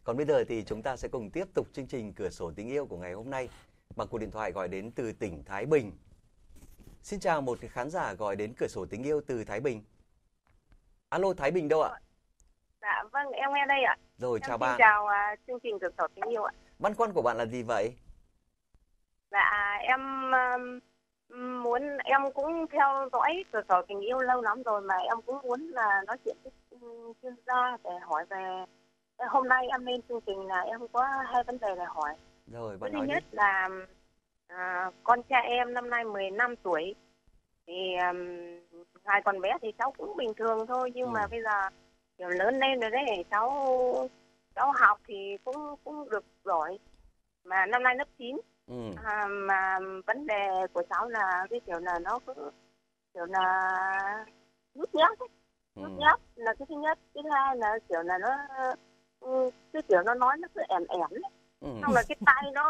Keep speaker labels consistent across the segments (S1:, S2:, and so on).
S1: Còn bây giờ thì chúng ta sẽ cùng tiếp tục chương trình Cửa sổ tình yêu của ngày hôm nay bằng cuộc điện thoại gọi đến từ tỉnh Thái Bình. Xin chào một khán giả gọi đến Cửa sổ tình yêu từ Thái Bình. Alo, Thái Bình đâu ạ?
S2: Dạ vâng, em nghe đây ạ.
S1: Rồi,
S2: Em
S1: chào
S2: xin
S1: bạn.
S2: chào chương trình Cửa sổ tình yêu ạ.
S1: Băn khoăn của bạn là gì vậy?
S2: Dạ em cũng theo dõi Cửa sổ tình yêu lâu lắm rồi, mà em cũng muốn là nói chuyện với chuyên gia để hỏi về. Hôm nay em lên chương trình là em có hai vấn đề để hỏi.
S1: Rồi, bạn
S2: Thứ
S1: nói đi.
S2: nhất là con trai em năm nay 15 tuổi. Thì ngày còn bé thì cháu cũng bình thường thôi, nhưng mà bây giờ kiểu lớn lên rồi đấy, cháu học thì cũng được giỏi, mà năm nay lớp 9. Mà vấn đề của cháu là cái kiểu là nó cứ kiểu là nhút nhát ấy. Nhút nhát là cái thứ nhất. Cái thứ hai là kiểu là nó cái kiểu nó nói nó cứ ẻm ẻm ấy. Xong là cái tay nó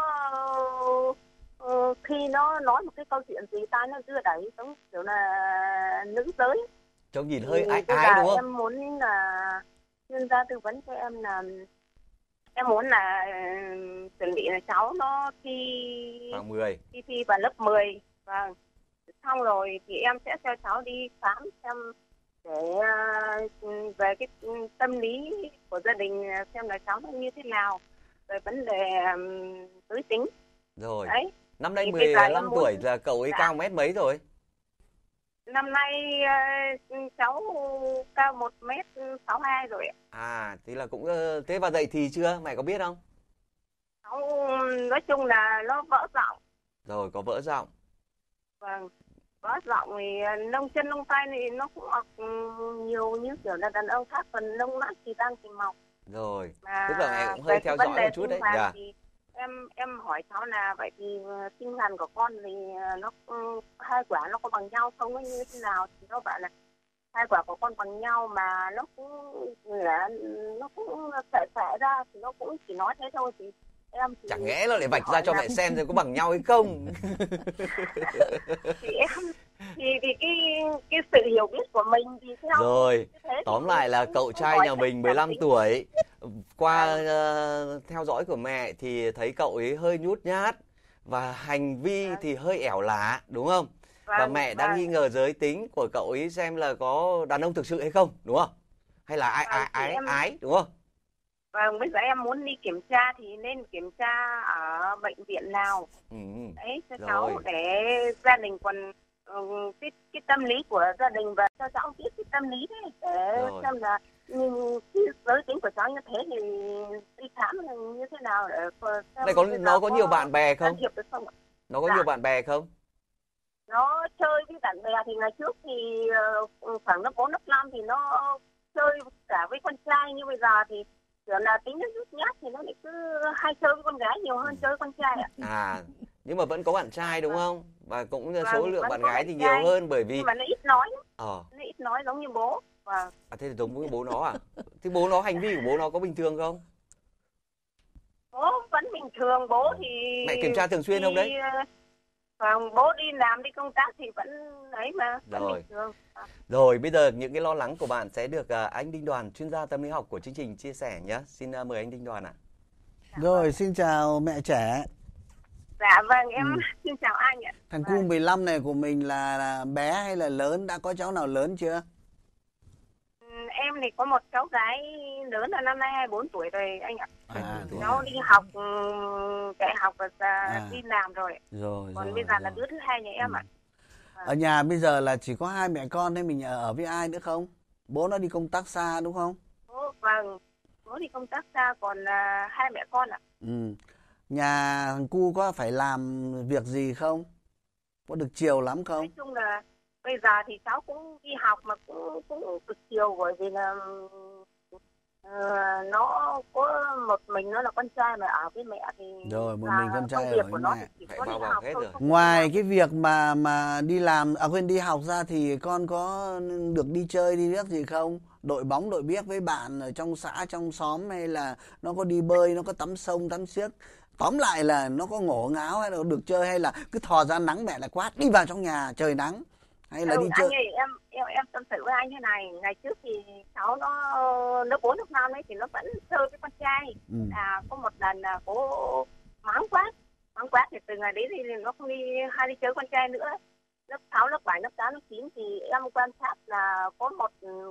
S2: khi nó nói một cái câu chuyện gì tay nó đưa đẩy giống kiểu là nữ giới.
S1: Trông nhìn hơi ái ái đúng không?
S2: Em muốn là chuyên gia tư vấn cho em là em muốn là chuẩn bị là cháu nó thi vào lớp 10. Vâng. Xong rồi thì em sẽ cho cháu đi khám xem để về cái tâm lý của gia đình, xem là cháu nó như thế nào, về vấn đề giới tính.
S1: Rồi.
S2: Đấy.
S1: Năm nay 15 tuổi là cậu ấy cao mét mấy rồi?
S2: Năm nay cháu cao 1m62 rồi ạ.
S1: À, thì là cũng thế. Và dậy thì chưa? Mẹ có biết không?
S2: Cháu nói chung là nó vỡ giọng.
S1: Rồi, có vỡ giọng.
S2: Vâng. Vỡ giọng thì lông chân lông tay thì nó cũng mọc nhiều như kiểu là đàn ông khác, phần lông mắt thì đang thì mọc.
S1: Rồi.
S2: Mà
S1: tức là mẹ cũng hơi theo dõi một chút đấy.
S2: Dạ. Thì em hỏi cháu là vậy thì sinh hàn của con thì nó hai quả nó có bằng nhau không, nó như thế nào? Thì nó bảo là hai quả của con bằng nhau, mà nó cũng xẻ ra, thì nó cũng chỉ nói thế thôi. Thì em thì
S1: chẳng lẽ nó lại vạch ra cho mẹ xem rồi có bằng nhau hay không?
S2: Thì em thì cái sự hiểu biết của mình thì theo.
S1: Rồi, tóm lại là cậu trai nhà mình 15 tuổi. Qua theo dõi của mẹ thì thấy cậu ấy hơi nhút nhát và hành vi thì hơi ẻo lả, đúng không? Và mẹ đang nghi ngờ giới tính của cậu ấy xem là có đàn ông thực sự hay không, đúng không? Hay là ái, đúng không?
S2: Vâng, bây giờ em muốn đi kiểm tra thì nên kiểm tra ở bệnh viện nào đấy cho cháu, để gia đình còn cái tâm lý của gia đình, và cho cháu biết cái tâm lý đấy, để xem là cái giới tính của cháu như thế thì đi khám là như thế nào, để xem
S1: nó có nhiều bạn bè không? Nó có nhiều bạn bè không?
S2: Nó chơi với bạn bè thì ngày trước thì khoảng lớp 4, lớp 5 thì nó chơi cả với con trai, như bây giờ thì kiểu là tính nó nhút nhát thì nó lại cứ hay chơi với con gái nhiều hơn chơi với con trai ạ.
S1: Nhưng mà vẫn có bạn trai đúng không? Và cũng số lượng bạn gái thì nhiều hơn, bởi vì
S2: nhưng mà nó ít nói. Nó ít nói giống như bố.
S1: Thế thì giống với bố nó à? Thế bố nó, hành vi của bố nó có bình thường không?
S2: Bố vẫn bình thường. Bố thì
S1: mẹ kiểm tra thường xuyên không đấy?
S2: Bố đi làm, đi công tác thì vẫn ấy mà, vẫn bình thường.
S1: Rồi, bây giờ những cái lo lắng của bạn sẽ được anh Đinh Đoàn, chuyên gia tâm lý học của chương trình chia sẻ nhé. Xin mời anh Đinh Đoàn ạ.
S3: Rồi, xin chào mẹ trẻ.
S2: Dạ vâng, em xin chào anh ạ.
S3: Thằng cu 15 này của mình là bé hay là lớn? Đã có cháu nào lớn chưa?
S2: Em thì có một cháu gái lớn là năm nay 24 tuổi rồi anh ạ. Cháu đi học, chạy học và đi làm rồi. Còn bây giờ là đứa thứ hai nhà em ạ.
S3: Ở nhà bây giờ là chỉ có hai mẹ con, hay mình ở với ai nữa không? Bố nó đi công tác xa đúng không?
S2: Vâng, bố đi công tác xa, còn hai mẹ con ạ.
S3: Nhà thằng cu có phải làm việc gì không? Có được chiều lắm không?
S2: Nói chung là bây giờ thì cháu cũng đi học mà cũng cực chiều, bởi vì là nó có một mình nó là con trai mà ở với mẹ thì
S3: rồi một mình con trai ở với mẹ.
S1: Ngoài
S3: cái việc mà đi làm đi học ra thì con có được đi chơi đi biết gì không? Đội bóng đội biếc với bạn ở trong xã trong xóm, hay là nó có đi bơi, nó có tắm sông tắm xiếc? Tóm lại là nó có ngổ ngáo hay là được chơi, hay là cứ thò ra nắng mẹ lại quát đi vào trong nhà trời nắng, hay là đi chơi?
S2: Anh ơi, em tâm sự với anh thế này, ngày trước thì cháu nó lớp 4 lớp 5 ấy thì nó vẫn chơi với con trai. Có một lần là cô mắng quát thì từ ngày đấy thì nó không hay đi chơi con trai nữa. Lớp 6, lớp 7, lớp 8, lớp 9 thì em quan sát là có một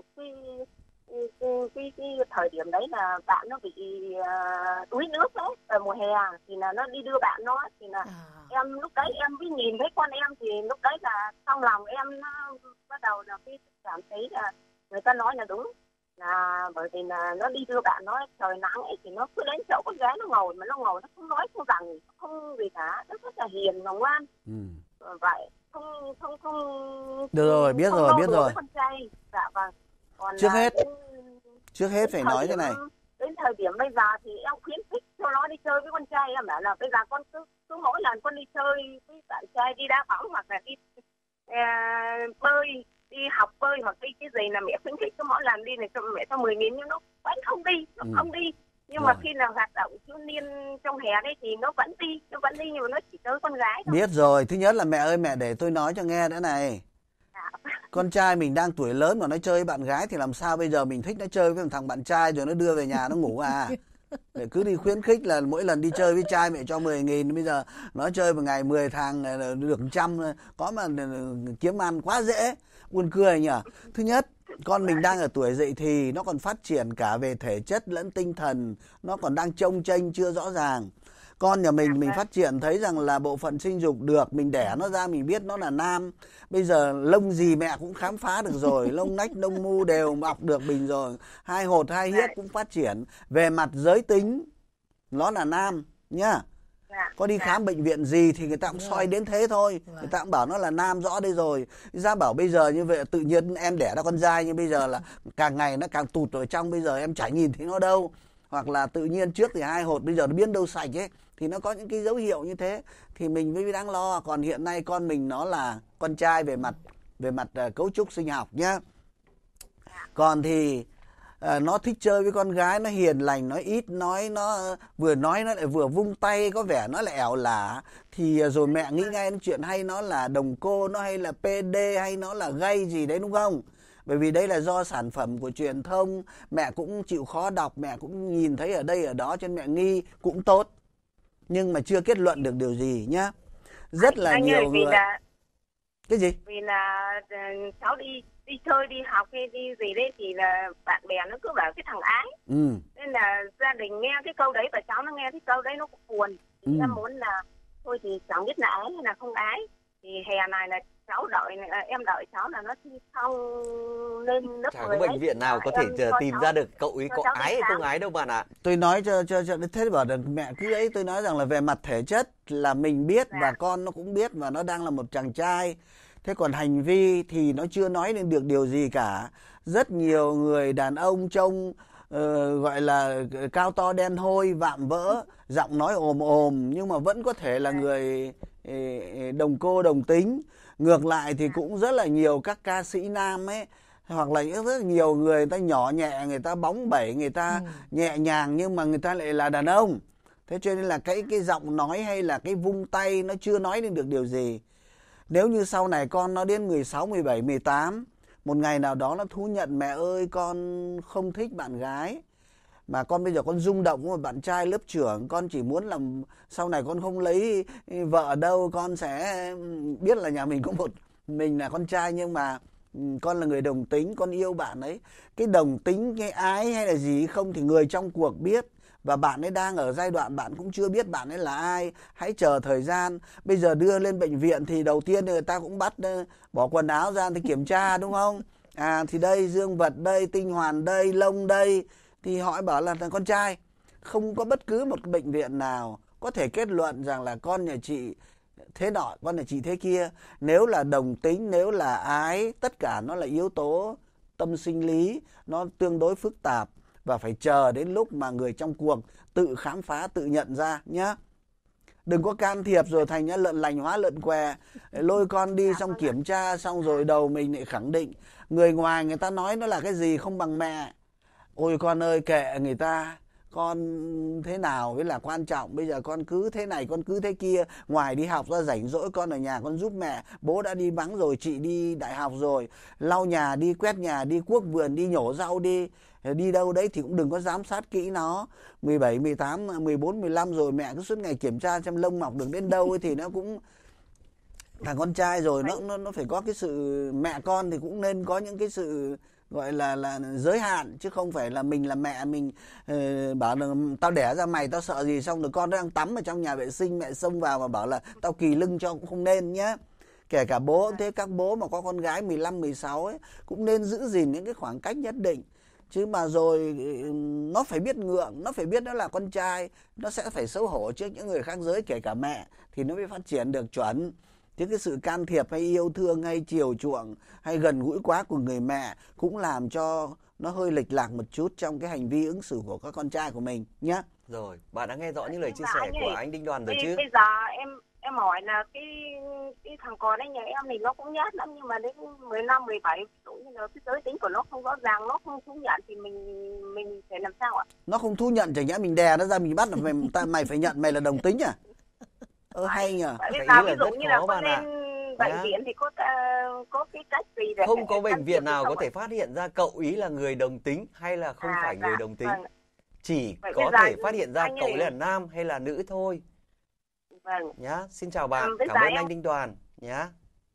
S2: cái thời điểm đấy là bạn nó bị đuối nước đấy, ở mùa hè thì là nó đi đưa bạn nó, thì là em lúc đấy em mới nhìn thấy con em thì lúc đấy là trong lòng em nó bắt đầu là cái cảm thấy là người ta nói là đúng, là bởi vì là nó đi đưa bạn nó trời nắng ấy thì nó cứ đến chỗ con gái nó ngồi mà nó ngồi nó không nói không rằng không gì cả, nó rất là hiền và ngoan. Vậy không
S3: được rồi, biết rồi.
S2: Con trai. Dạ vâng. Còn
S3: trước hết phải nói thế này.
S2: Đến thời điểm bây giờ thì em khuyến khích cho nó đi chơi với con trai, em bảo là bây giờ con cứ mỗi lần con đi chơi với bạn trai, đi đá bóng hoặc là đi bơi, đi học bơi hoặc đi cái gì là mẹ khuyến khích cho mỗi lần đi này cho mẹ cho 10.000, nhưng nó vẫn không đi, không đi. Nhưng mà khi nào hoạt động thiếu niên trong hè đấy thì nó vẫn đi nhưng mà nó chỉ tới con gái thôi.
S3: Biết rồi, thứ nhất là mẹ ơi, mẹ để tôi nói cho nghe nữa này. Con trai mình đang tuổi lớn mà nó chơi với bạn gái thì làm sao bây giờ mình thích nó chơi với thằng bạn trai rồi nó đưa về nhà nó ngủ à? Để cứ đi khuyến khích là mỗi lần đi chơi với trai mẹ cho 10.000, bây giờ nó chơi một ngày 10 thằng được 100, có mà kiếm ăn quá dễ, buồn cười nhỉ. Thứ nhất, con mình đang ở tuổi dậy thì, nó còn phát triển cả về thể chất lẫn tinh thần, nó còn đang chông chênh chưa rõ ràng. Con nhà mình phát triển thấy rằng là bộ phận sinh dục được, mình đẻ nó ra mình biết nó là nam. Bây giờ lông gì mẹ cũng khám phá được rồi, lông nách, lông mu đều mọc được bình rồi. Hai hột, hai hiếc cũng phát triển. Về mặt giới tính, nó là nam nhá. Có đi khám bệnh viện gì thì người ta cũng soi đến thế thôi. Người ta cũng bảo nó là nam rõ đây rồi. Ra bảo bây giờ như vậy tự nhiên em đẻ ra con trai, nhưng bây giờ là càng ngày nó càng tụt ở trong, bây giờ em chả nhìn thấy nó đâu. Hoặc là tự nhiên trước thì hai hột bây giờ nó biến đâu sạch ấy, thì nó có những cái dấu hiệu như thế thì mình mới đáng lo. Còn hiện nay con mình nó là con trai về mặt cấu trúc sinh học nhá. Còn thì nó thích chơi với con gái, nó hiền lành, nó ít nói, nó lại vừa vung tay, có vẻ nó lại ẻo lả, thì rồi mẹ nghĩ ngay đến chuyện hay nó là đồng cô, nó hay là PD, hay nó là gay gì đấy, đúng không? Bởi vì đây là do sản phẩm của truyền thông, mẹ cũng chịu khó đọc, mẹ cũng nhìn thấy ở đây ở đó cho nên mẹ nghi cũng tốt, nhưng mà chưa kết luận được điều gì nhá. Rất là nhiều người. Cái gì?
S2: Vì là cháu đi chơi, đi học hay đi gì đấy thì là bạn bè nó cứ bảo cái thằng ái. Nên là gia đình nghe cái câu đấy và cháu nó nghe cái câu đấy nó cũng buồn. Thì em muốn là thôi thì chẳng biết là ái hay là không ái. Thì hè này là cháu em đợi cháu là nó thi xong lên lớp 10.
S1: Chả có bệnh viện nào có thể tìm ra được cậu ấy có ái hay không ái đâu bạn ạ.
S3: Tôi nói cho thế bảo được mẹ cứ ấy, tôi nói rằng là về mặt thể chất là mình biết và con nó cũng biết và nó đang là một chàng trai. Thế còn hành vi thì nó chưa nói lên được điều gì cả. Rất nhiều người đàn ông trông gọi là cao to đen hôi, vạm vỡ, giọng nói ồm ồm nhưng mà vẫn có thể là người đồng cô đồng tính. Ngược lại thì cũng rất là nhiều các ca sĩ nam ấy, hoặc là rất nhiều người ta nhỏ nhẹ, người ta bóng bẩy, người ta nhẹ nhàng nhưng mà người ta lại là đàn ông. Thế cho nên là cái giọng nói hay là cái vung tay nó chưa nói lên được điều gì. Nếu như sau này con nó đến 16, 17, 18, một ngày nào đó nó thú nhận mẹ ơi con không thích bạn gái, mà con bây giờ con rung động với một bạn trai lớp trưởng, con chỉ muốn làm sau này con không lấy vợ đâu, con sẽ biết là nhà mình có mình là con trai nhưng mà con là người đồng tính, con yêu bạn ấy. Cái đồng tính, cái ái hay là gì không thì người trong cuộc biết. Và bạn ấy đang ở giai đoạn bạn cũng chưa biết bạn ấy là ai. Hãy chờ thời gian. Bây giờ đưa lên bệnh viện thì đầu tiên người ta cũng bắt bỏ quần áo ra thì kiểm tra, đúng không? Thì đây dương vật đây, tinh hoàn đây, lông đây, thì họ bảo là con trai. Không có bất cứ một bệnh viện nào có thể kết luận rằng là con nhà chị thế nọ, con nhà chị thế kia. Nếu là đồng tính, nếu là ái, tất cả nó là yếu tố tâm sinh lý, nó tương đối phức tạp và phải chờ đến lúc mà người trong cuộc tự khám phá, tự nhận ra nhá. Đừng có can thiệp rồi thành nhá lợn lành hóa lợn què, lôi con đi xong kiểm tra xong rồi đầu mình lại khẳng định. Người ngoài người ta nói nó là cái gì không bằng mẹ. Ôi con ơi kệ người ta, con thế nào mới là quan trọng. Bây giờ con cứ thế này, con cứ thế kia, ngoài đi học ra rảnh rỗi con ở nhà con giúp mẹ, bố đã đi vắng rồi, chị đi đại học rồi, lau nhà đi, quét nhà đi, cuốc vườn đi, nhổ rau đi, đi đâu đấy thì cũng đừng có giám sát kỹ nó. 17, 18, 14, 15 rồi mẹ cứ suốt ngày kiểm tra xem lông mọc được đến đâu ấy thì nó cũng thằng con trai rồi, nó phải có cái sự, mẹ con thì cũng nên có những cái sự gọi là giới hạn, chứ không phải là mình là mẹ mình bảo là tao đẻ ra mày tao sợ gì, xong rồi con nó đang tắm ở trong nhà vệ sinh mẹ xông vào mà bảo là tao kỳ lưng cho, cũng không nên nhé. Kể cả bố cũng thế, các bố mà có con gái 15, 16 ấy cũng nên giữ gìn những cái khoảng cách nhất định. Chứ mà rồi nó phải biết ngượng, nó phải biết nó là con trai, nó sẽ phải xấu hổ trước những người khác giới, kể cả mẹ, thì nó mới phát triển được chuẩn. Chứ cái sự can thiệp hay yêu thương hay chiều chuộng hay gần gũi quá của người mẹ cũng làm cho nó hơi lệch lạc một chút trong cái hành vi ứng xử của các con trai của mình nhé.
S1: Rồi, bạn đã nghe rõ những lời chia sẻ của anh Đinh Đoàn rồi chứ?
S2: Bây giờ em hỏi là cái thằng con ấy nhà em thì nó cũng nhát lắm, nhưng mà đến 15, 17 tuổi là cái giới tính của nó không rõ ràng, nó không thú nhận thì mình phải làm sao ạ?
S3: Nó không thú nhận, chẳng nhẽ mình đè nó ra mình bắt là mày phải nhận mày là đồng tính à? Hay nhờ.
S2: Bây giờ ví dụ như là con lên bệnh viện thì có cái cách gì để
S1: không có bệnh viện nào có thể phát hiện ra cậu ý là người đồng tính hay là không phải người đồng tính. Chỉ có thể phát hiện ra cậu là nam hay là nữ thôi.
S2: Vâng.
S1: Nhá, xin chào bạn, cảm ơn anh Đinh Đoàn nhá.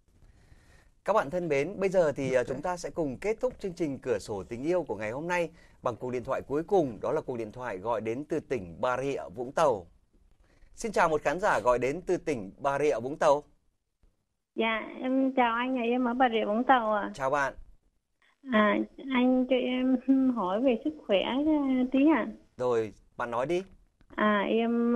S1: Các bạn thân mến, bây giờ thì chúng ta sẽ cùng kết thúc chương trình Cửa sổ tình yêu của ngày hôm nay bằng cuộc điện thoại cuối cùng, đó là cuộc điện thoại gọi đến từ tỉnh Bà Rịa Vũng Tàu. Xin chào một khán giả gọi đến từ tỉnh Bà Rịa Vũng Tàu.
S4: Dạ, em chào anh, em ở Bà Rịa Vũng Tàu ạ.
S1: Chào bạn.
S4: Anh cho em hỏi về sức khỏe tí ạ.
S1: Rồi, bạn nói đi.
S4: Em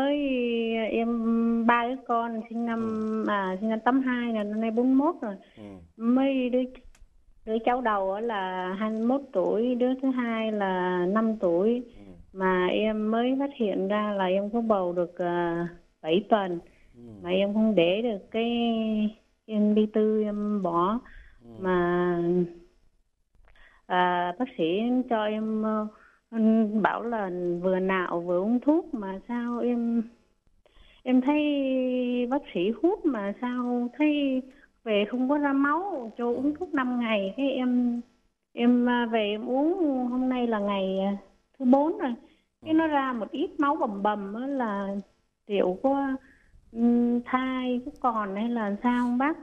S4: em 3 đứa con sinh năm 82 là năm nay 41 rồi. Mấy đứa cháu đầu là 21 tuổi, đứa thứ hai là 5 tuổi. Mà em mới phát hiện ra là em có bầu được 7 tuần. Mà em không để được cái em đi tư em bỏ. Mà bác sĩ cho em bảo là vừa nạo vừa uống thuốc, mà sao em thấy bác sĩ hút mà sao thấy về không có ra máu, cho uống thuốc 5 ngày, cái em về em uống, hôm nay là ngày thứ 4 rồi, cái nó ra một ít máu bầm bầm đó, là liệu có thai có còn hay là sao không bác?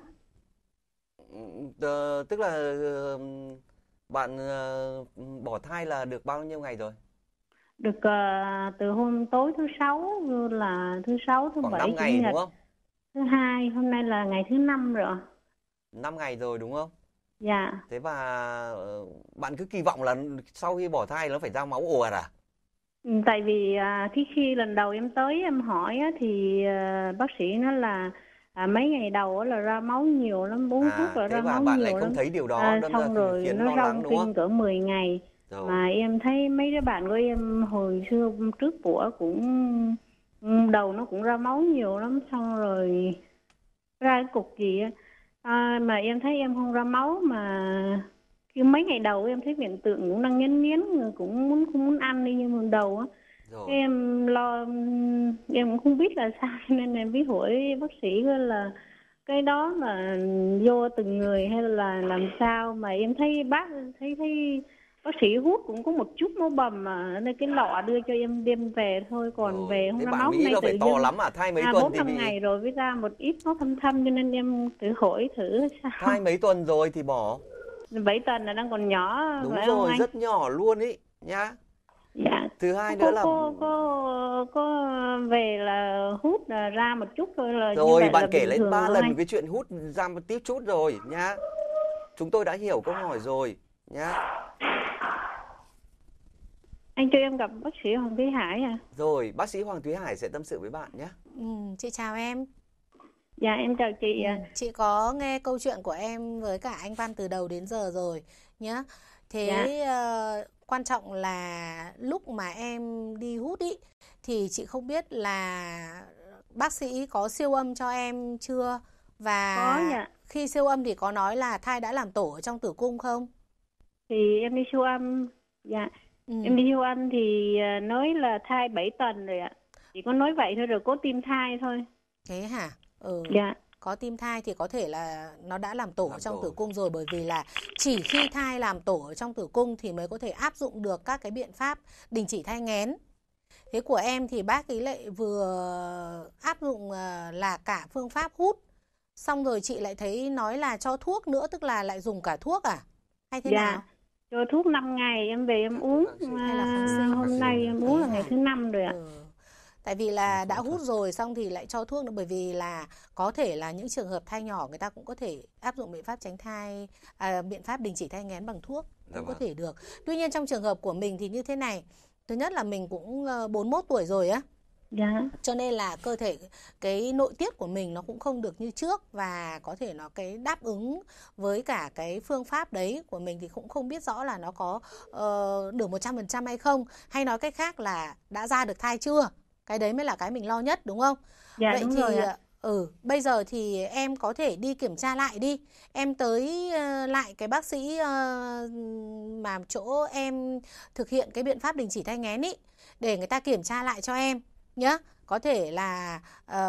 S1: Tức là bạn bỏ thai là được bao nhiêu ngày rồi?
S4: Được từ hôm tối thứ 6 là thứ 6, thứ 7,
S1: 5 ngày đúng không?
S4: Thứ 2, hôm nay là ngày thứ 5 rồi.
S1: 5 ngày rồi đúng không?
S4: Dạ.
S1: Thế và bạn cứ kỳ vọng là sau khi bỏ thai nó phải ra máu ồ ạt à?
S4: Tại vì khi lần đầu em tới em hỏi thì bác sĩ nói là mấy ngày đầu là ra máu nhiều lắm, uống thuốc là ra máu nhiều lắm. Thế và bạn lại không
S1: thấy điều đó,
S4: xong rồi nó rong kinh cỡ 10 ngày. Rồi. Mà em thấy mấy đứa bạn của em hồi xưa trước của cũng đầu nó cũng ra máu nhiều lắm, xong rồi ra cái cục gì á. Mà em thấy em không ra máu, mà mấy ngày đầu em thấy hiện tượng cũng đang nhén nhén, cũng không muốn ăn đi, nhưng mà đầu á em lo, em cũng không biết là sao nên em biết hỏi bác sĩ là cái đó là vô từng người hay là làm sao. Mà em thấy thấy bác sĩ hút cũng có một chút máu bầm, mà nên cái lọ đưa cho em đem về thôi, còn về không ra máu.
S1: Này tự to lắm à? Thai mấy tuần
S4: 4-5 ngày rồi mới ra một ít máu thâm cho nên em tự hỏi thử sao.
S1: Thai mấy tuần rồi thì bỏ?
S4: 7 tuần là đang còn nhỏ.
S1: Đúng rồi, rất nhỏ luôn ý nhá.
S4: Dạ.
S1: Thứ hai nữa là
S4: có về là hút là ra một chút thôi là
S1: rồi, bạn kể lên 3 lần cái chuyện hút ra một tí chút rồi nhá. Chúng tôi đã hiểu câu hỏi rồi nhá.
S4: Anh cho em gặp bác sĩ Hoàng Thúy Hải à?
S1: Rồi, bác sĩ Hoàng Thúy Hải sẽ tâm sự với bạn nhé.
S5: Chị chào em.
S4: Dạ em chào chị.
S5: Chị có nghe câu chuyện của em với cả anh Văn từ đầu đến giờ rồi nhá. Thế quan trọng là lúc mà em đi hút ý thì chị không biết là bác sĩ có siêu âm cho em chưa, và
S4: có, dạ.
S5: Khi siêu âm thì có nói là thai đã làm tổ ở trong tử cung không?
S4: Thì em đi siêu âm, dạ. Em đi siêu âm thì nói là thai 7 tuần rồi ạ. Chỉ có nói vậy thôi rồi có tim thai thôi.
S5: Thế hả?
S4: Dạ.
S5: Có tim thai thì có thể là nó đã làm tổ ở trong tử cung rồi, bởi vì là chỉ khi thai làm tổ ở trong tử cung thì mới có thể áp dụng được các cái biện pháp đình chỉ thai nghén. Thế của em thì bác ấy lại vừa áp dụng là cả phương pháp hút, xong rồi chị lại thấy nói là cho thuốc nữa, tức là lại dùng cả thuốc à? Hay thế nào?
S4: Cho thuốc 5 ngày em về em uống.
S5: Hay là kháng sinh?
S4: Hôm nay em uống là ngày thứ 5 rồi ạ.
S5: Tại vì là đã hút rồi xong thì lại cho thuốc nữa, bởi vì là có thể là những trường hợp thai nhỏ người ta cũng có thể áp dụng biện pháp tránh thai, biện pháp đình chỉ thai nghén bằng thuốc cũng có thể được. Tuy nhiên trong trường hợp của mình thì như thế này, thứ nhất là mình cũng 41 tuổi rồi á.
S4: Dạ.
S5: Cho nên là cơ thể, cái nội tiết của mình nó cũng không được như trước, và có thể nó cái đáp ứng với cả cái phương pháp đấy của mình thì cũng không biết rõ là nó có được 100% hay không, hay nói cách khác là đã ra được thai chưa. Cái đấy mới là cái mình lo nhất, đúng không?
S4: Dạ,
S5: vậy
S4: đúng
S5: thì
S4: rồi ạ.
S5: Bây giờ thì em có thể đi kiểm tra lại đi. Em tới lại cái bác sĩ mà chỗ em thực hiện cái biện pháp đình chỉ thai nghén ý, để người ta kiểm tra lại cho em nhá. Có thể là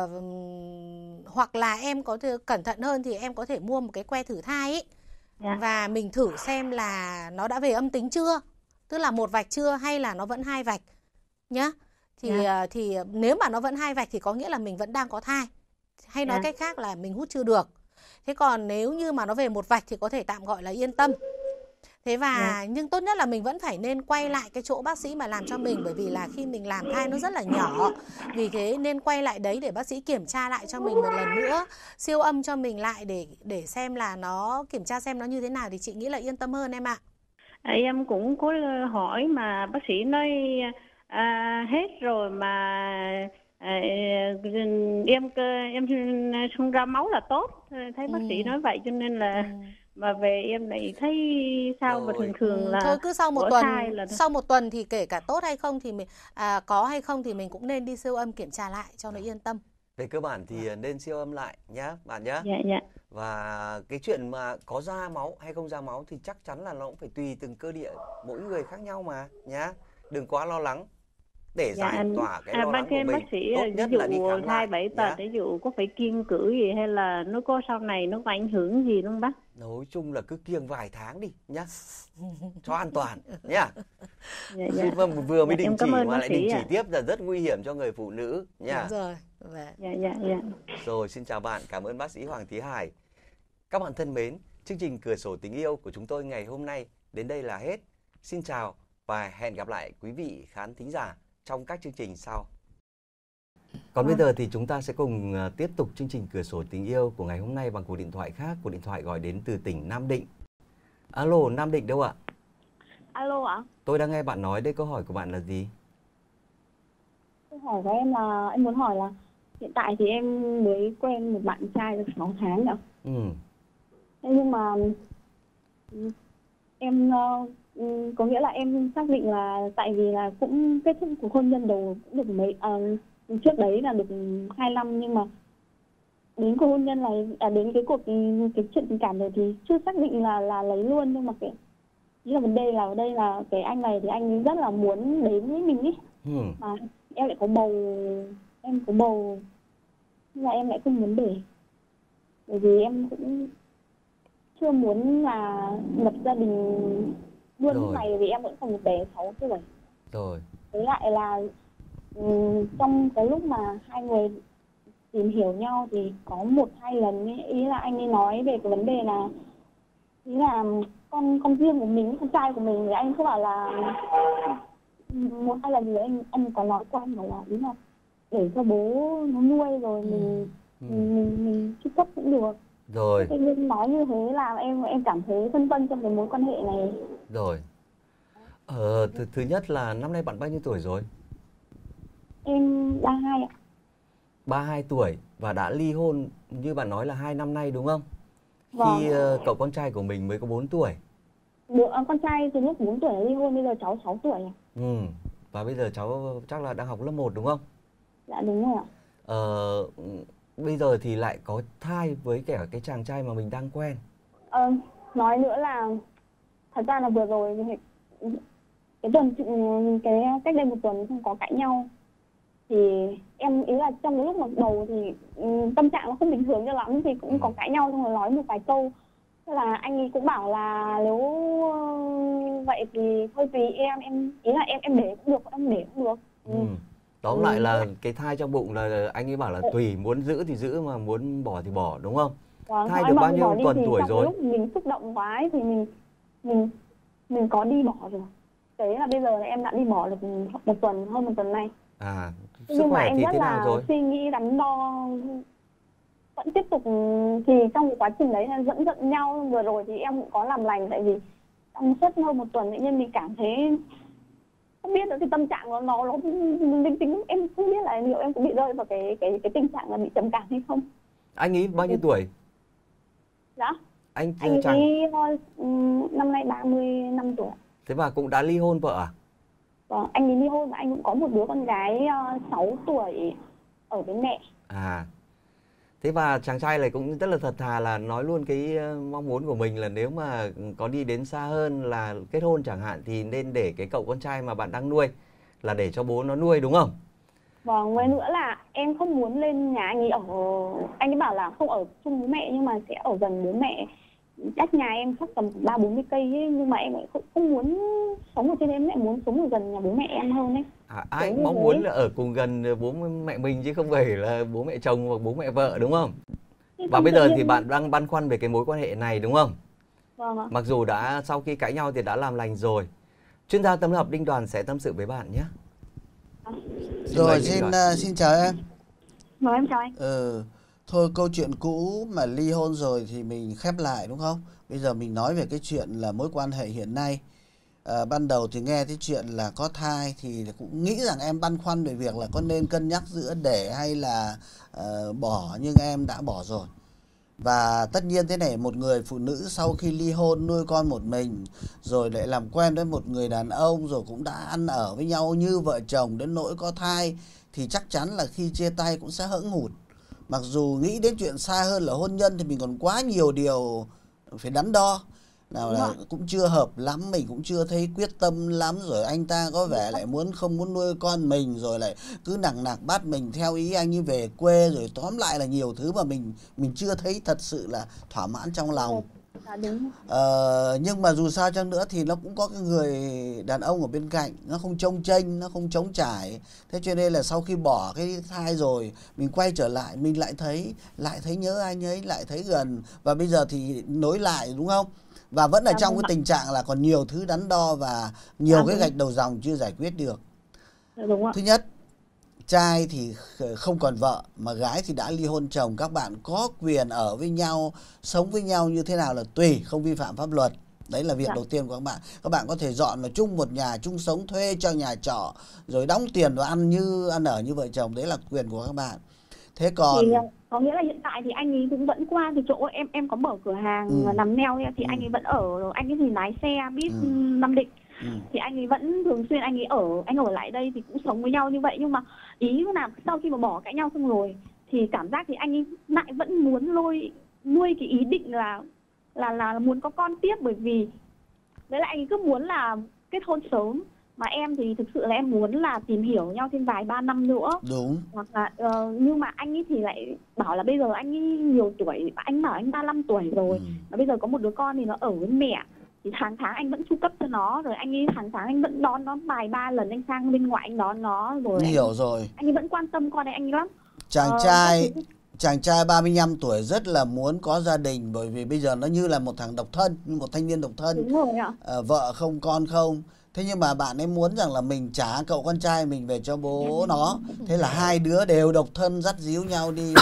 S5: hoặc là em có thể cẩn thận hơn thì em có thể mua một cái que thử thai ý.
S4: Dạ.
S5: Và mình thử xem là nó đã về âm tính chưa, tức là 1 vạch chưa hay là nó vẫn 2 vạch nhá. Thì nếu mà nó vẫn 2 vạch thì có nghĩa là mình vẫn đang có thai, hay nói cách khác là mình hút chưa được. Thế còn nếu như mà nó về 1 vạch thì có thể tạm gọi là yên tâm. Thế và nhưng tốt nhất là mình vẫn phải nên quay lại cái chỗ bác sĩ mà làm cho mình, bởi vì là khi mình làm thai nó rất là nhỏ. Vì thế nên quay lại đấy để bác sĩ kiểm tra lại cho mình một lần nữa, siêu âm cho mình lại để xem là nó kiểm tra xem nó như thế nào, thì chị nghĩ là yên tâm hơn em ạ.
S4: Em cũng có hỏi mà bác sĩ nói hết rồi mà em không ra máu là tốt. Thấy bác sĩ nói vậy cho nên là mà về em lại thấy sao mà thường là
S5: thôi cứ sau một tuần thì kể cả tốt hay không thì mình có hay không thì mình cũng nên đi siêu âm kiểm tra lại cho nó yên tâm.
S1: Về cơ bản thì nên siêu âm lại nhá bạn nhá.
S4: Dạ.
S1: Và cái chuyện mà có ra máu hay không ra máu thì chắc chắn là nó cũng phải tùy từng cơ địa mỗi người khác nhau mà nhá. Đừng quá lo lắng. Để giải tỏa cái lo lắng của mình,
S4: bác sĩ
S1: tốt nhất là đi khám
S4: thai
S1: lại
S4: 7 tuần, ví dụ có phải kiêng cữ gì hay là nó có sau này nó có ảnh hưởng gì không bác?
S1: Nói chung là cứ kiêng vài tháng đi nhá, cho an toàn nhá. Vừa mới đình chỉ mà lại đình chỉ tiếp là rất nguy hiểm cho người phụ nữ nhá.
S5: Đúng rồi.
S4: Dạ.
S1: Rồi, xin chào bạn, cảm ơn bác sĩ Hoàng Thí Hải. Các bạn thân mến, chương trình Cửa sổ tình yêu của chúng tôi ngày hôm nay đến đây là hết. Xin chào và hẹn gặp lại quý vị khán thính giả trong các chương trình sau. Còn bây giờ thì chúng ta sẽ cùng tiếp tục chương trình Cửa sổ tình yêu của ngày hôm nay bằng cuộc điện thoại khác. Cuộc điện thoại gọi đến từ tỉnh Nam Định. Alo, Nam Định đâu ạ?
S6: Alo ạ?
S1: Tôi đang nghe bạn nói đây, câu hỏi của bạn là gì?
S6: Câu hỏi của em là em muốn hỏi là hiện tại thì em mới quen một bạn trai được 6 tháng ạ. Thế nhưng mà em có nghĩa là em xác định là tại vì là cũng kết thúc cuộc hôn nhân đầu cũng được mấy trước đấy là được 2 năm, nhưng mà đến cuộc hôn nhân này đến cái chuyện tình cảm này thì chưa xác định là lấy luôn. Nhưng mà cái là vấn đề là ở đây là cái anh này thì anh rất là muốn đến với mình ý, mà em lại có bầu, nhưng mà em lại không muốn để, bởi vì em cũng chưa muốn là lập gia đình luôn lúc này, vì em vẫn còn một bé 6 tuổi.
S1: Rồi.
S6: Với lại là trong cái lúc mà hai người tìm hiểu nhau thì có 1-2 lần ý là anh ấy nói về cái vấn đề là ý là con riêng của mình, con trai của mình, thì anh cứ bảo là 1-2 lần thì anh có nói qua mà là ý là để cho bố nó nuôi rồi mình chúc cấp cũng được.
S1: Rồi.
S6: Thế nhưng nói như thế là em cảm thấy phân vân trong cái mối quan hệ này.
S1: Rồi. Thứ nhất là năm nay bạn bao nhiêu tuổi rồi?
S6: Em 32 ạ.
S1: 32 tuổi và đã ly hôn như bạn nói là 2 năm nay đúng không?
S6: Vâng.
S1: Khi cậu con trai của mình mới có 4 tuổi.
S6: Con trai từ lúc 4 tuổi ly hôn, bây giờ cháu 6 tuổi.
S1: Và bây giờ cháu chắc là đang học lớp 1 đúng không?
S6: Dạ đúng rồi ạ.
S1: Bây giờ thì lại có thai với cả cái chàng trai mà mình đang quen.
S6: Nói nữa là thật ra là vừa rồi cái cách đây một tuần không có cãi nhau. Thì em ý là trong cái lúc mà đầu thì tâm trạng nó không bình thường cho lắm, thì cũng có cãi nhau xong rồi nói một vài câu. Thế là anh ấy cũng bảo là nếu vậy thì thôi tùy em ý là em để cũng được, em để cũng được.
S1: Tóm lại là cái thai trong bụng là anh ấy bảo là tùy, muốn giữ thì giữ mà muốn bỏ thì bỏ, đúng không?
S6: Vâng,
S1: thai được bao nhiêu tuần tuổi rồi?
S6: Lúc mình xúc động quá ấy, thì mình có đi bỏ rồi. Thế là bây giờ là em đã đi bỏ được hơn một tuần nay.
S1: Sức khỏe thì thế nào rồi?
S6: Suy nghĩ đắn đo vẫn tiếp tục, thì trong cái quá trình đấy là vẫn giận nhau. Vừa rồi thì em cũng có làm lành, tại vì trong suốt hơn một tuần tự nhiên mình cảm thấy không biết nữa, cái tâm trạng nó linh tính, em không biết là liệu em cũng bị rơi vào cái tình trạng là bị trầm cảm hay không.
S1: Anh ấy bao nhiêu tuổi?
S6: Dạ.
S1: Anh
S6: ấy năm nay 35 tuổi.
S1: Thế và cũng đã ly hôn vợ à?
S6: Vâng, anh ấy ly hôn và anh cũng có một đứa con gái 6 tuổi ở với mẹ.
S1: Thế và chàng trai này cũng rất là thật thà là nói luôn cái mong muốn của mình là nếu mà có đi đến xa hơn là kết hôn chẳng hạn thì nên để cái cậu con trai mà bạn đang nuôi là để cho bố nó nuôi, đúng không?
S6: Vâng, với nữa là em không muốn lên nhà anh ấy ở, anh ấy bảo là không ở chung với mẹ nhưng mà sẽ ở gần bố mẹ, cách nhà em chắc tầm 30-40 cây ấy, nhưng mà em lại không muốn sống ở trên em lại muốn sống ở gần nhà bố mẹ em hơn ấy.
S1: Ai mong muốn là ở cùng gần bố mẹ mình chứ không phải là bố mẹ chồng hoặc bố mẹ vợ, đúng không? Và bây giờ thì bạn đang băn khoăn về cái mối quan hệ này, đúng không?
S6: Vâng ạ.
S1: Mặc dù đã sau khi cãi nhau thì đã làm lành rồi. Chuyên gia tâm lý học Đinh Đoàn sẽ tâm sự với bạn nhé.
S3: Rồi, xin chào em.
S6: Mời em chào anh.
S3: Thôi câu chuyện cũ mà ly hôn rồi thì mình khép lại, đúng không? Bây giờ mình nói về cái chuyện là mối quan hệ hiện nay. Ban đầu thì nghe cái chuyện là có thai thì cũng nghĩ rằng em băn khoăn về việc là có nên cân nhắc giữa để hay là bỏ, nhưng em đã bỏ rồi. Và tất nhiên thế này, một người phụ nữ sau khi ly hôn nuôi con một mình rồi lại làm quen với một người đàn ông rồi cũng đã ăn ở với nhau như vợ chồng đến nỗi có thai thì chắc chắn là khi chia tay cũng sẽ hững hụt. Mặc dù nghĩ đến chuyện xa hơn là hôn nhân thì mình còn quá nhiều điều phải đắn đo. Nào là cũng chưa hợp lắm, mình cũng chưa thấy quyết tâm lắm, rồi anh ta có vẻ lại không muốn nuôi con mình, rồi lại cứ nằng nặc bắt mình theo ý anh ấy về quê, rồi tóm lại là nhiều thứ mà mình chưa thấy thật sự là thỏa mãn trong lòng. Nhưng mà dù sao chăng nữa thì nó cũng có cái người đàn ông ở bên cạnh, nó không chông chênh, nó không trống trải. Thế cho nên là sau khi bỏ cái thai rồi, mình quay trở lại, mình lại thấy nhớ anh ấy, lại thấy gần, và bây giờ thì nối lại, đúng không? Và vẫn ở trong cái tình trạng là còn nhiều thứ đắn đo và nhiều cái gạch đầu dòng chưa giải quyết được. Thứ nhất, trai thì không còn vợ mà gái thì đã ly hôn chồng. Các bạn có quyền ở với nhau, sống với nhau như thế nào là tùy, không vi phạm pháp luật. Đấy là việc đầu tiên của các bạn. Các bạn có thể dọn vào chung một nhà, chung sống, thuê cho nhà trọ, rồi đóng tiền và ăn ở như vợ chồng. Đấy là quyền của các bạn. Thế còn
S6: thì có nghĩa là hiện tại thì anh ấy cũng vẫn qua cái chỗ em có mở cửa hàng nằm neo thì anh ấy vẫn ở, rồi anh ấy thì lái xe buýt Nam Định. Thì anh ấy vẫn thường xuyên anh ở lại đây thì cũng sống với nhau như vậy. Nhưng mà ý là sau khi mà bỏ cãi nhau xong rồi thì cảm giác thì anh ấy lại vẫn muốn nuôi cái ý định là muốn có con tiếp, bởi vì đấy là anh ấy cứ muốn là kết hôn sớm. Mà em thì thực sự là em muốn là tìm hiểu nhau thêm vài 3 năm nữa.
S3: Đúng.
S6: Hoặc là nhưng mà anh ấy thì lại bảo là bây giờ anh ấy nhiều tuổi, anh bảo anh 35 tuổi rồi. Và bây giờ có một đứa con thì nó ở với mẹ, thì tháng anh vẫn chu cấp cho nó, rồi anh ấy tháng anh vẫn đón nó vài 3 lần, anh sang bên ngoài anh đón nó rồi.
S3: Hiểu rồi.
S6: Anh ấy vẫn quan tâm con này anh ấy lắm.
S3: Chàng trai 35 tuổi rất là muốn có gia đình, bởi vì bây giờ nó như là một thằng độc thân, như một thanh niên độc thân.
S6: Đúng rồi ạ.
S3: Vợ không, con không. Thế nhưng mà bạn ấy muốn rằng là mình trả cậu con trai mình về cho bố nó. Thế là hai đứa đều độc thân dắt díu nhau đi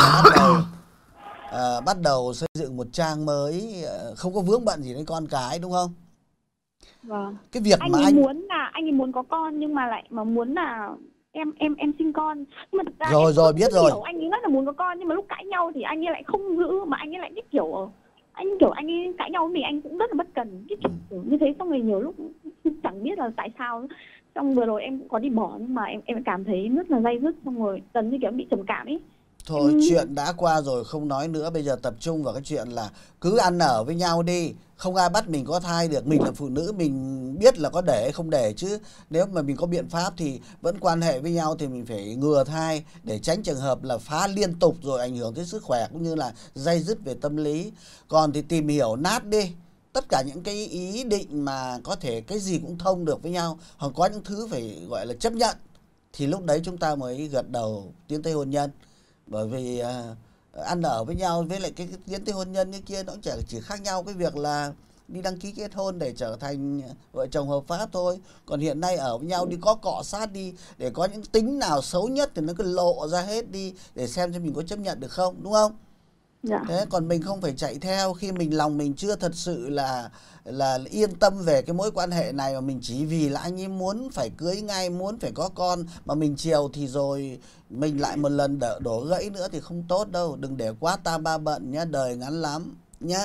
S3: và bắt đầu xây dựng một trang mới, không có vướng bận gì đến con cái, đúng không?
S6: Vâng.
S3: Cái việc
S6: anh
S3: mà
S6: anh ấy muốn có con nhưng mà lại mà muốn là em sinh con. Nhưng mà thực ra
S3: rồi biết rồi.
S6: Anh ấy rất là muốn có con, nhưng mà lúc cãi nhau thì anh ấy lại không giữ, mà anh ấy lại cái kiểu anh ấy cãi nhau với mình, anh cũng rất là bất cần cái kiểu như thế. Xong rồi nhiều lúc chẳng biết là tại sao. Xong vừa rồi em cũng có đi bỏ, nhưng mà em cảm thấy rất là day dứt, xong rồi gần như kiểu bị trầm cảm ấy.
S3: Thôi chuyện đã qua rồi không nói nữa. Bây giờ tập trung vào cái chuyện là cứ ăn ở với nhau đi. Không ai bắt mình có thai được. Mình là phụ nữ, mình biết là có để hay không để chứ. Nếu mà mình có biện pháp thì vẫn quan hệ với nhau thì mình phải ngừa thai để tránh trường hợp là phá liên tục rồi ảnh hưởng tới sức khỏe cũng như là day dứt về tâm lý. Còn thì tìm hiểu nát đi. Tất cả những cái ý định mà có thể cái gì cũng thông được với nhau, hoặc có những thứ phải gọi là chấp nhận, thì lúc đấy chúng ta mới gật đầu tiến tới hôn nhân. Bởi vì ăn ở với nhau với lại cái tiến tới hôn nhân như kia nó chỉ khác nhau cái việc là đi đăng ký kết hôn để trở thành vợ chồng hợp pháp thôi. Còn hiện nay ở với nhau đi có cọ sát đi, để có những tính nào xấu nhất thì nó cứ lộ ra hết đi để xem mình có chấp nhận được không, đúng không?
S6: Dạ.
S3: Thế còn mình không phải chạy theo khi mình lòng mình chưa thật sự là yên tâm về cái mối quan hệ này, mà mình chỉ vì là anh ấy muốn phải cưới ngay, muốn phải có con mà mình chiều thì rồi mình lại một lần đổ gãy nữa thì không tốt đâu. Đừng để quá tam ba bận nhá, đời ngắn lắm nhá.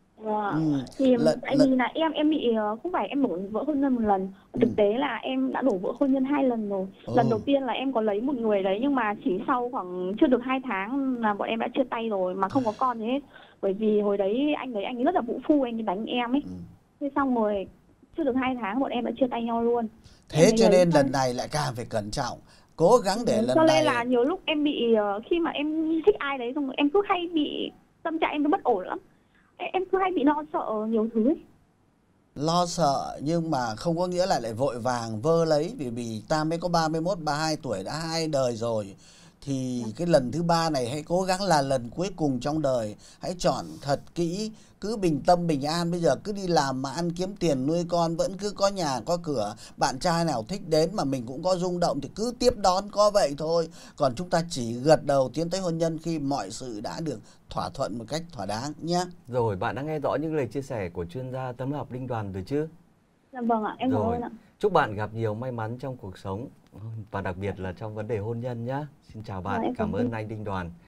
S6: Thì tại vì là em bị không phải em đổ vỡ hôn nhân một lần, thực tế là em đã đổ vỡ hôn nhân 2 lần rồi. Lần đầu tiên là em có lấy một người đấy, nhưng mà chỉ sau khoảng chưa được 2 tháng là bọn em đã chia tay rồi mà không có con gì hết. Bởi vì hồi đấy anh ấy rất là vũ phu, anh ấy đánh em ấy. Thế xong rồi chưa được 2 tháng bọn em đã chia tay nhau luôn.
S3: Thế cho nên lần này lại càng phải cẩn trọng, cố gắng để lần này.
S6: Cho nên là nhiều lúc em bị khi mà em thích ai đấy xong rồi em cứ hay bị tâm trạng em cứ bất ổn lắm. Em cứ hay bị lo sợ nhiều thứ ấy.
S3: Lo sợ nhưng mà không có nghĩa là lại vội vàng vơ lấy. Vì ta mới có 31, 32 tuổi đã 2 đời rồi. Thì cái lần thứ 3 này hãy cố gắng là lần cuối cùng trong đời. Hãy chọn thật kỹ, cứ bình tâm bình an. Bây giờ cứ đi làm mà ăn kiếm tiền nuôi con, vẫn cứ có nhà có cửa, bạn trai nào thích đến mà mình cũng có rung động thì cứ tiếp đón, có vậy thôi. Còn chúng ta chỉ gật đầu tiến tới hôn nhân khi mọi sự đã được thỏa thuận một cách thỏa đáng nhé.
S1: Rồi, bạn đã nghe rõ những lời chia sẻ của chuyên gia tâm lý học Linh Đoàn rồi chứ?
S6: Dạ vâng ạ, em cảm ơn ạ.
S1: Chúc bạn gặp nhiều may mắn trong cuộc sống và đặc biệt là trong vấn đề hôn nhân nhé. Xin chào bạn, cảm ơn anh Linh Đoàn.